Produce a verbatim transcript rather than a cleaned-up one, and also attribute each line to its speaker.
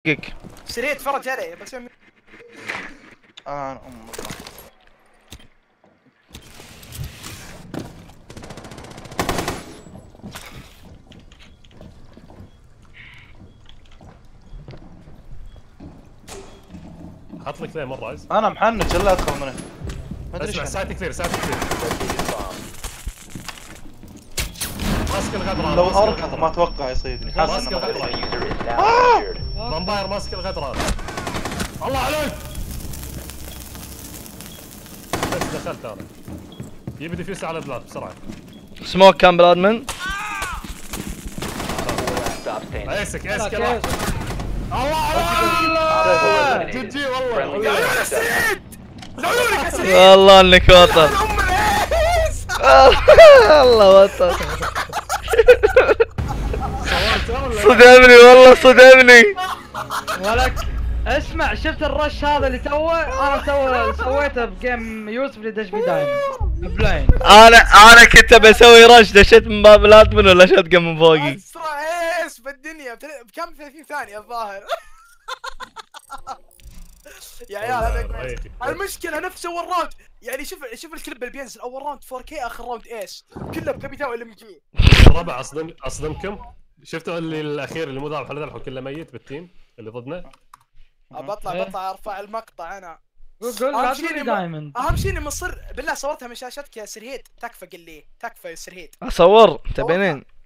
Speaker 1: دقيق
Speaker 2: سريت فرج علي بس يوم...
Speaker 3: انا ام
Speaker 4: حط لك ذي مره عز.
Speaker 3: انا محنج لا ادخل منه. ما ادري
Speaker 4: اسمع
Speaker 3: ايش
Speaker 4: ساعات كثير ساعات كثير. ماسك الغدرة
Speaker 3: لو اركض ما اتوقع يصيدني.
Speaker 4: ماسك الغدرة. فامباير ماسك الغدرة. الله عليك. بس دخلت انا. يبي ديفيوس على البلاد بسرعة.
Speaker 1: سموك كان بالادمن.
Speaker 4: ايسك ايسك الله عليك. جي جي والله.
Speaker 1: والله انك وطن. الله وطن. صدمني والله صدمني.
Speaker 5: ولك اسمع شفت الرش هذا اللي توه انا تو سويته بجيم يوسف اللي دش بدايم بلاين.
Speaker 1: انا انا كنت بسوي رش دشيت من باب الادمن ولا شوت جن من فوقي.
Speaker 2: اسرع ايش بالدنيا بكم ثلاثين ثانية الظاهر. يا عيال هذا المشكلة نفس اول راوند يعني شوف شوف الكليب اللي بينزل اول راوند فور كي اخر راوند ايش كله بكابيتال ولا مجمي.
Speaker 4: ربع اصدم اصدمكم شفتوا اللي الاخير اللي مو ذابح ولا ذبحوا كله ميت بالتيم اللي ضدنا.
Speaker 2: بطلع بطلع ارفع المقطع انا.
Speaker 5: قول لا تقولي دايموند.
Speaker 2: اهم شيء اني مصر بالله صورتها من شاشتك يا سرهيد تكفى قل لي تكفى يا سرهيد.
Speaker 1: اصور تبينين